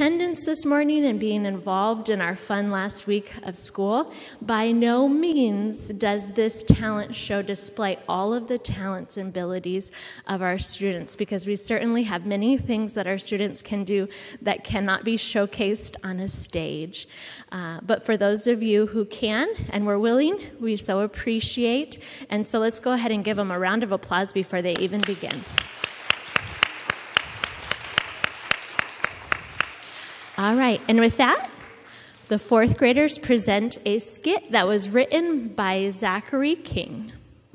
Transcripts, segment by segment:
attendance this morning and being involved in our fun last week of school. By no means does this talent show display all of the talents and abilities of our students, because we certainly have many things that our students can do that cannot be showcased on a stage. But for those of you who can and were willing, we so appreciate. And so let's go ahead and give them a round of applause before they even begin. All right, and with that, the fourth graders present a skit that was written by Zachary King.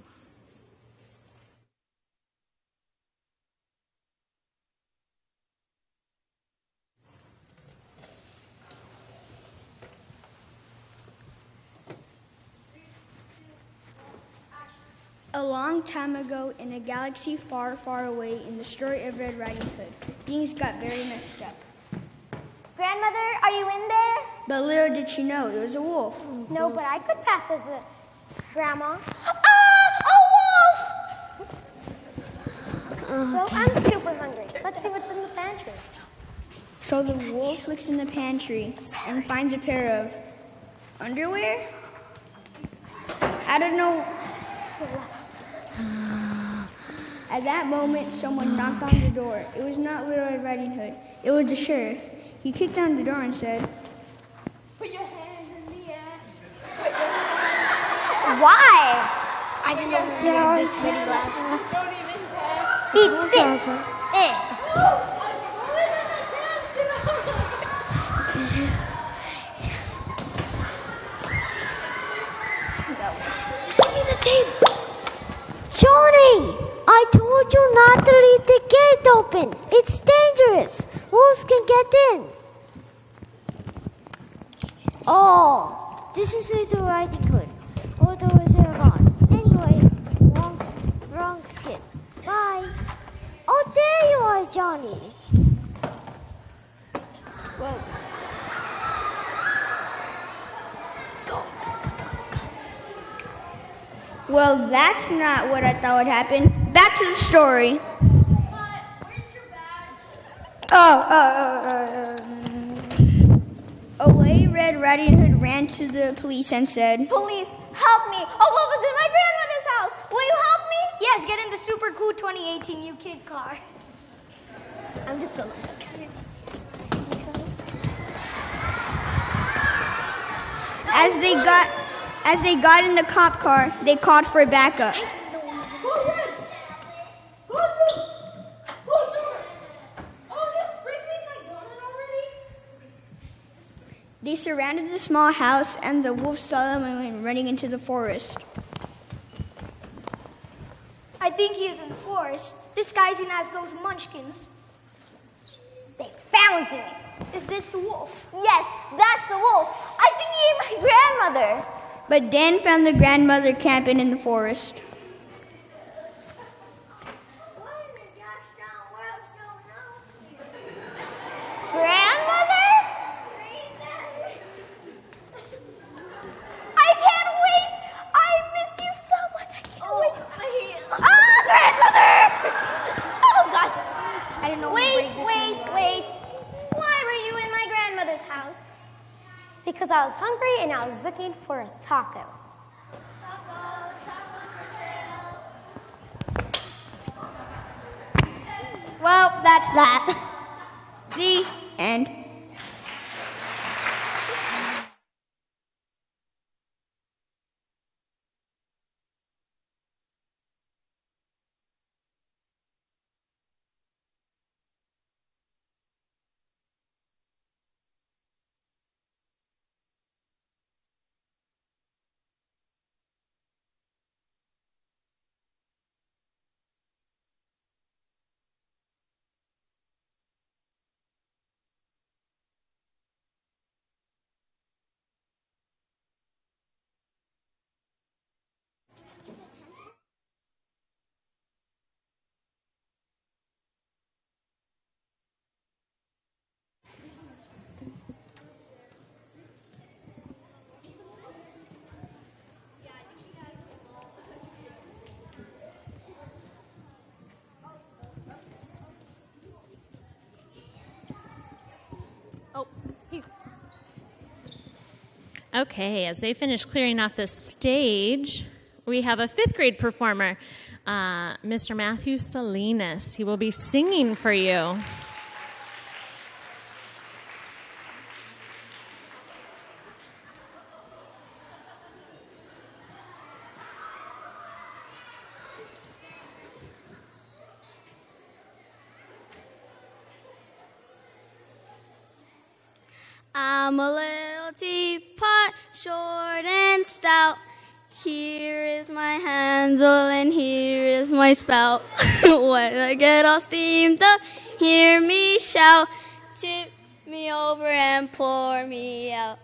A long time ago, in a galaxy far, far away, in the story of Red Riding Hood, things got very messed up. Grandmother, are you in there? But little did she know, it was a wolf. No, but I could pass as a grandma. A wolf! Well, I'm super hungry. Let's see what's in the pantry. So the wolf looks in the pantry and finds a pair of underwear? I don't know. At that moment, someone knocked on the door. It was not Little Red Riding Hood. It was the sheriff. He kicked down the door and said, "Put your hands in the air." Why? I didn't know we were this many last. Eat this. Give me the tape. Johnny, I told you not to leave the gate open. It's dangerous. Wolves can get in. Oh, this is Little Riding Hood. All doors are gone. Anyway, wrong skit. Bye. Oh, there you are, Johnny. Whoa. Well, that's not what I thought would happen. Back to the story. Where's your badge? Away Red Riding Hood ran to the police and said, Police, help me. A wolf is in my grandmother's house. Will you help me? Yes, get in the super cool 2018 U Kid car. I'm just going. As they got in the cop car, they called for backup. They surrounded the small house, and the wolf saw them and went running into the forest. I think he is in the forest, disguising as those munchkins. They found him. Is this the wolf? Yes, that's the wolf. I think he ate my grandmother. But Dan found the grandmother camping in the forest. Grandmother? I can't wait. I miss you so much. I can't wait. Oh, grandmother! Oh, gosh. I didn't know. Wait. Why were you in my grandmother's house? Because I was hungry and I was looking for a taco. Well, that's that. The end. Okay, as they finish clearing off the stage, we have a 5th grade performer, Mr. Matthew Salinas. He will be singing for you. I'm a little teapot, short and stout. Here is my handle and here is my spout. When I get all steamed up, hear me shout. Tip me over and pour me out.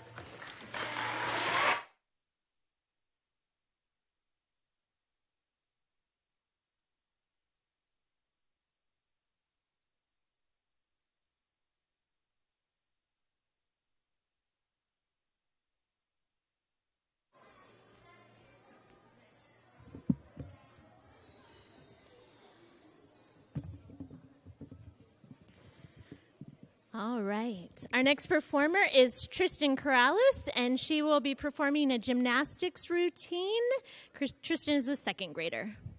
All right. Our next performer is Tristan Corrales, and she will be performing a gymnastics routine. Tristan is a 2nd grader.